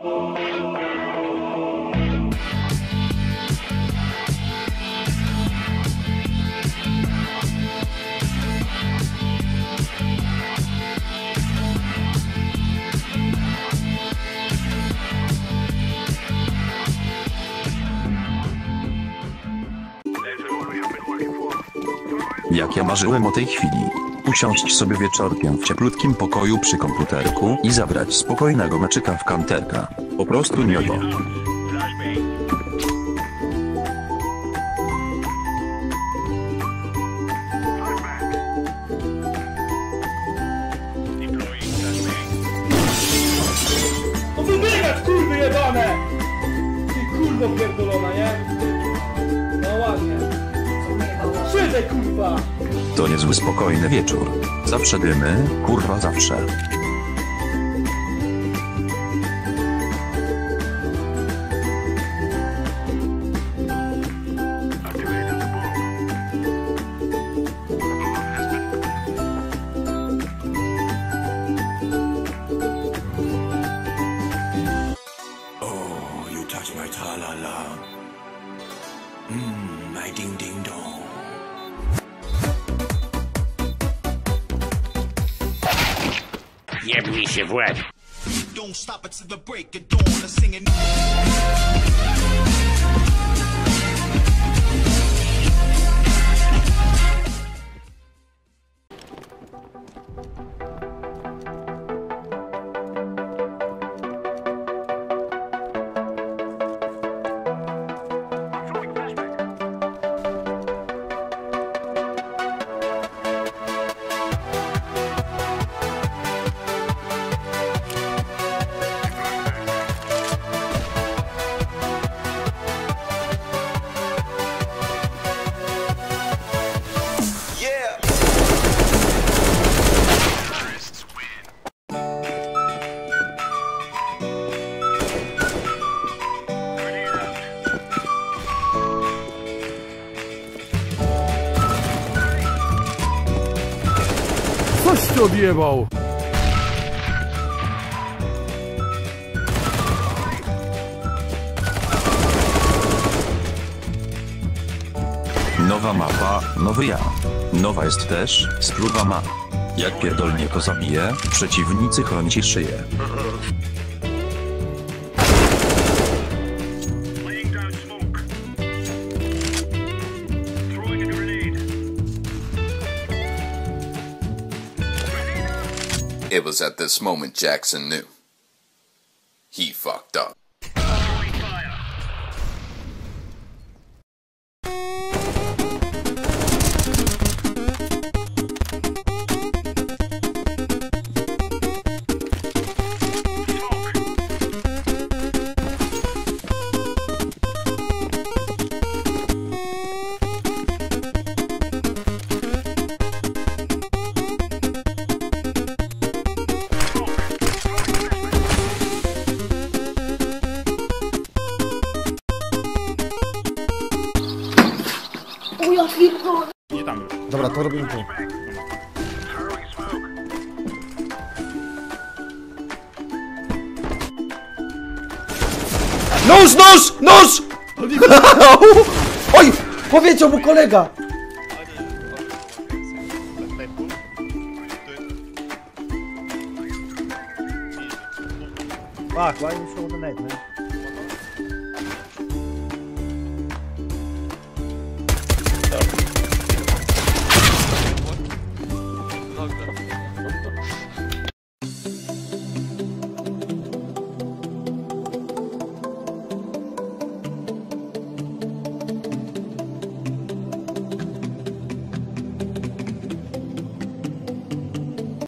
Jak ja marzyłem o tej chwili. Usiąść sobie wieczorkiem w cieplutkim pokoju przy komputerku i zabrać spokojnego meczyka w kanterka. Po prostu nioto. O wybiegać, kurwy jebane! Ty kurwo pierdolona, nie? No ładnie. Siedzę, kurwa! To niezły spokojny wieczór. Zawsze dymy, kurwa zawsze. Oh, you touch my tra-la-la. My ding-ding-dong. Jebnij się w łeb. Don't stop it to the break of dawn. I'm singing. Coś ty odjebał! Nowa mapa, nowy ja. Nowa jest też spluwa ma. Jak pierdolnie to zabije, przeciwnicy chronić szyję. It was at this moment Jackson knew. He fucked up. Nie tam. Dobra, to robimy tu. Nóż, nóż, nóż! Oj! Powiedział mu kolega! Fuck, why you show the net, man? Dobra.